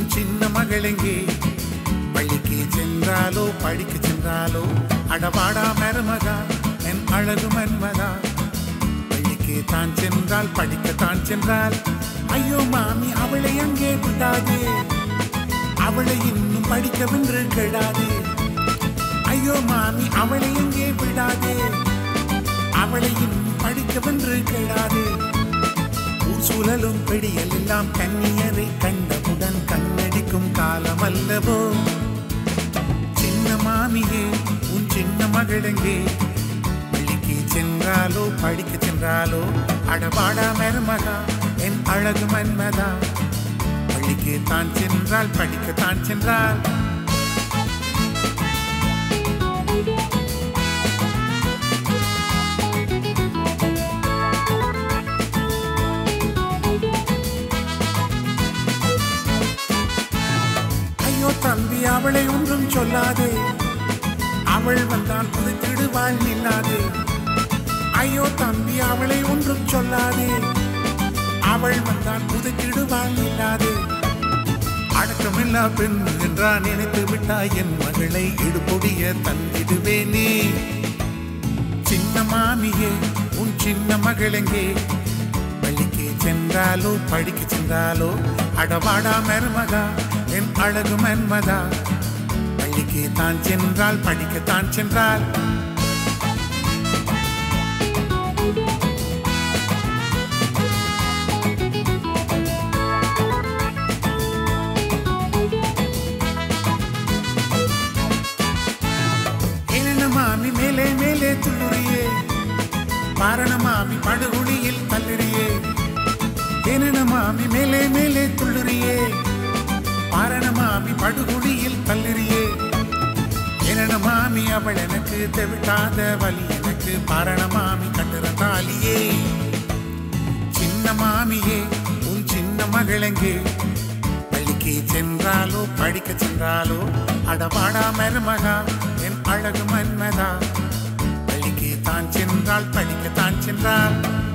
சின்ன மகளெங்கே பள்ளிக்கு சென்றாலோ படிக்க சென்றாலோ அடவாடா மருமகா என் அழகு மன்மதா பள்ளிக்கு தான் சென்றால் படிக்கத்தான் சென்றால் ஐயோ மாமி அவளை அங்கே விடாதே அவளை இன்னும் படிக்கவென்று கெடாதே ஐயோ மாமி அவளை எங்கே விடாதே அவளை இன்னும் படிக்கவென்று கெடாதே ஊர் சூழலும் பெடியல் எல்லாம் கண்ணியரை கண்டவுடன் கண்ணடிக்கும் காலம் அல்லவோ சின்ன மாமியே உன் சின்ன மகளெங்கே பள்ளிக்கு சென்றாலோ படிக்க சென்றாலோ அடவாடா மருமகா என் அழகு மன்மதா பள்ளிக்கு தான் சென்றால் படிக்கத்தான் சென்றால் ஐயோ தம்பி அவளை ஒன்றும் சொல்லாதே அவள் வந்தால் புதுத்திடுவாள் நில்லாதே ஐயோ தம்பி அவளை ஒன்றும் சொல்லாதே அவள் வந்தால் புதுத்திடுவாள் நில்லாதே அடக்கமில்லா பெண் என்றா நினைத்து விட்டாய் என் மகளை இடுபொடிய தந்திடுவேனே சின்ன மாமியே உன் சின்ன மகளெங்கே பள்ளிக்கு சென்றாலோ படிக்க சென்றாலோ அடவாடா மருமகா என் அழகு மன்மதா பள்ளிக்கு தான் சென்றால் படிக்கத்தான் சென்றால் மாமி மேலே மேலே துள்ளுறியே பாரண மாமி படுகுழியில் தள்ளுறியே ஏன மாமி மேலே மேலே துள்ளுறியே பாரண மாமி படுகுழியில் தள்ளுறியே ஏன மாமி அவள் எனக்கு தெவிட்டாத வலி எனக்கு பாரண மாமி கட்டுற தாலியே சின்ன மாமியே உன் சின்ன மகளெங்கே பள்ளிக்கு சென்றாலோ படிக்க சென்றாலோ அடவாடா மருமகா என் அழகு மன்மதா பள்ளிக்கு தான் சென்றால் படிக்கத்தான் சென்றால்